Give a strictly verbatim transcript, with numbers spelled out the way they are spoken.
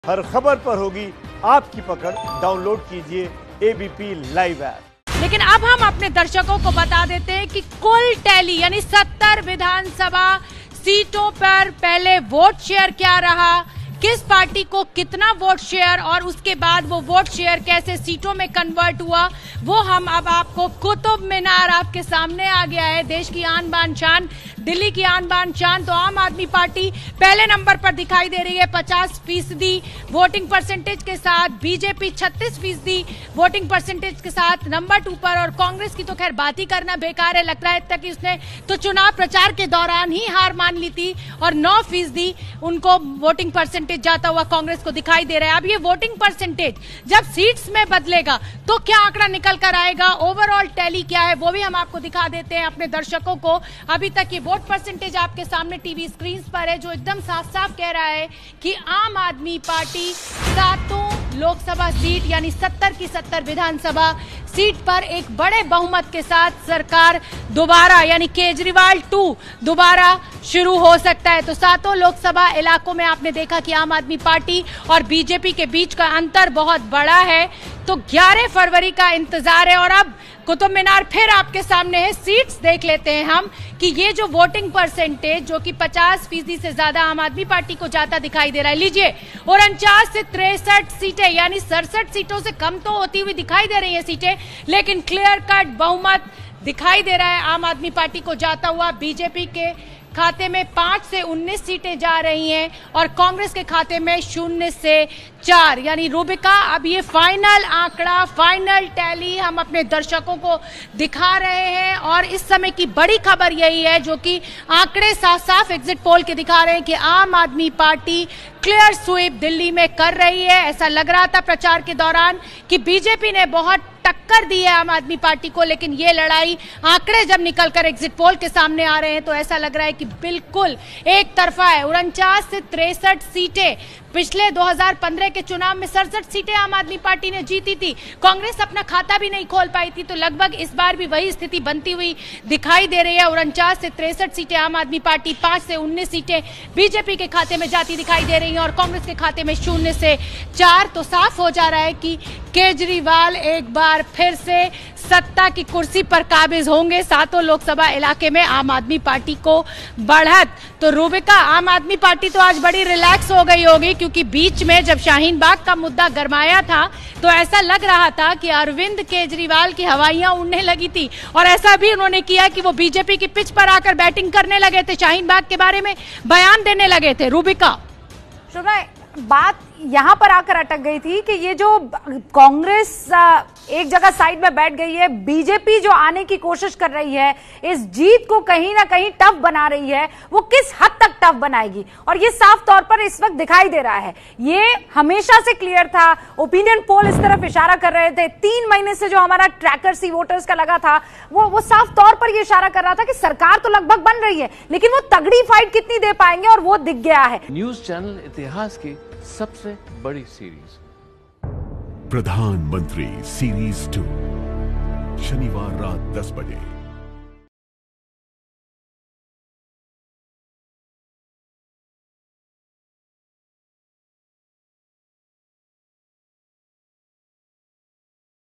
हर खबर पर होगी आपकी पकड़। डाउनलोड कीजिए एबीपी लाइव ऐप। लेकिन अब हम अपने दर्शकों को बता देते हैं कि कुल टैली यानी सत्तर विधानसभा सीटों पर पहले वोट शेयर क्या रहा, किस पार्टी को कितना वोट शेयर और उसके बाद वो वोट शेयर कैसे सीटों में कन्वर्ट हुआ, वो हम अब आपको कुतुब मीनार आपके सामने आ गया है। देश की आन बान शान, दिल्ली की आन बान शान। तो आम आदमी पार्टी पहले नंबर पर दिखाई दे रही है पचास फीसदी वोटिंग परसेंटेज के साथ, बीजेपी छत्तीस फीसदी वोटिंग परसेंटेज के साथ नंबर टू पर, और कांग्रेस की तो खैर बात ही करना बेकार है। लगता है तक उसने तो चुनाव प्रचार के दौरान ही हार मान ली थी और नौ फीसदी उनको वोटिंग परसेंटेज जाता हुआ कांग्रेस को दिखाई दे रहा है। अब ये वोटिंग परसेंटेज जब सीट्स में बदलेगा तो क्या आंकड़ा निकल कर आएगा, ओवरऑल टैली क्या है, वो भी हम आपको दिखा देते हैं अपने दर्शकों को। अभी तक ये वोट परसेंटेज आपके सामने टीवी स्क्रीन पर है, जो एकदम साफ साफ कह रहा है कि आम आदमी पार्टी सातों लोकसभा सीट यानी सत्तर की सत्तर विधानसभा सीट पर एक बड़े बहुमत के साथ सरकार दोबारा यानी केजरीवाल टू दोबारा शुरू हो सकता है। तो सातों लोकसभा इलाकों में आपने देखा कि आम आदमी पार्टी और बीजेपी के बीच का अंतर बहुत बड़ा है। तो ग्यारह फरवरी का इंतजार है और अब कुतुब मीनार फिर आपके सामने है। सीट्स देख लेते हैं हम कि ये जो वोटिंग परसेंटेज जो कि पचास फीसदी से ज्यादा आम आदमी पार्टी को जाता दिखाई दे रहा है। लीजिए, उनचास से तिरसठ सीटें यानी सड़सठ सीटों से कम तो होती हुई दिखाई दे रही है सीटें, लेकिन क्लियर कट बहुमत दिखाई दे रहा है आम आदमी पार्टी को जाता हुआ। बीजेपी के खाते में पांच से उन्नीस सीटें जा रही हैं और कांग्रेस के खाते में शून्य से चार यानी रूबिका। अब ये फाइनल आंकड़ा, फाइनल टैली हम अपने दर्शकों को दिखा रहे हैं और इस समय की बड़ी खबर यही है जो कि आंकड़े साफ साफ एग्जिट पोल के दिखा रहे हैं कि आम आदमी पार्टी क्लियर स्वीप दिल्ली में कर रही है। ऐसा लग रहा था प्रचार के दौरान कि बीजेपी ने बहुत टक्कर दी है आम आदमी पार्टी को, लेकिन ये लड़ाई आंकड़े जब निकलकर एग्जिट पोल के सामने आ रहे हैं तो ऐसा लग रहा है कि बिल्कुल एक तरफा है। उनचास से तिरसठ सीटें, पिछले दो हज़ार पंद्रह के चुनाव में सड़सठ सीटें आम आदमी पार्टी ने जीती थी, कांग्रेस अपना खाता भी नहीं खोल पाई थी। तो लगभग इस बार भी वही स्थिति बनती हुई दिखाई दे रही है। उनचास से तिरसठ सीटें आम आदमी पार्टी, पांच से उन्नीस सीटें बीजेपी के खाते में जाती दिखाई दे रही हैं और कांग्रेस के खाते में शून्य से चार। तो साफ हो जा रहा है कि केजरीवाल एक बार फिर से सत्ता की कुर्सी पर काबिज होंगे। सातों लोकसभा इलाके में आम आदमी पार्टी को बढ़त। तो रूबिका, आम आदमी पार्टी तो आज बड़ी रिलैक्स हो गई होगी, क्योंकि बीच में जब शाहीन बाग का मुद्दा गरमाया था तो ऐसा लग रहा था कि अरविंद केजरीवाल की हवाइयां उड़ने लगी थी और ऐसा भी उन्होंने किया कि वो बीजेपी की पिच पर आकर बैटिंग करने लगे थे, शाहीन बाग के बारे में बयान देने लगे थे। रूबिका, बात यहाँ पर आकर अटक गई थी कि ये जो कांग्रेस एक जगह साइड में बैठ गई है, बीजेपी जो आने की कोशिश कर रही है, इस जीत को कहीं ना कहीं टफ बना रही है, वो किस हद तक टफ बनाएगी और ये साफ तौर पर इस वक्त दिखाई दे रहा है। ये हमेशा से क्लियर था, ओपिनियन पोल इस तरफ इशारा कर रहे थे। तीन महीने से जो हमारा ट्रैकर सी वोटर्स का लगा था वो वो साफ तौर पर ये इशारा कर रहा था कि सरकार तो लगभग बन रही है, लेकिन वो तगड़ी फाइट कितनी दे पाएंगे, और वो दिख गया है। न्यूज चैनल इतिहास की सबसे बड़ी सीरीज प्रधानमंत्री सीरीज टू, शनिवार रात दस बजे।